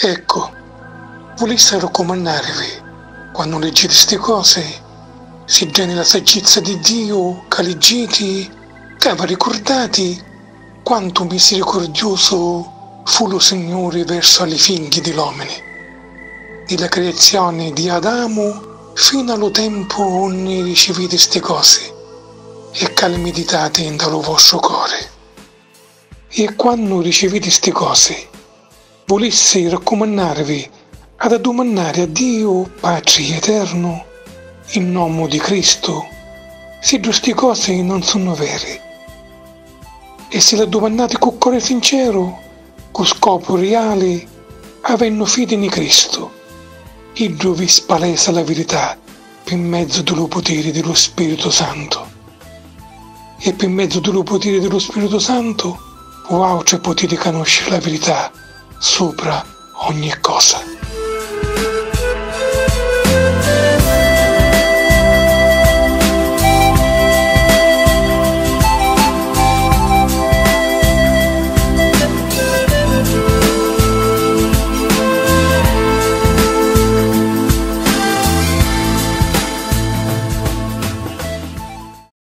Ecco, volessi raccomandarvi, quando leggete queste cose, si tiene la saggezza di Dio, che leggete, che vi ricordate quanto misericordioso fu lo Signore verso le figlie dell'uomo, della creazione di Adamo fino allo tempo onde ricevete queste cose e che le meditate dal vostro cuore. E quando ricevete queste cose, volessi raccomandarvi ad addomandare a Dio, Padre eterno, in nome di Cristo, se queste cose non sono vere. E se le domandate con cuore sincero, con scopo reale, avendo fede in Cristo, Dio vi spalesa la verità per mezzo dello potere dello Spirito Santo. E per mezzo dello potere dello Spirito Santo, voi potete conoscere la verità sopra ogni cosa.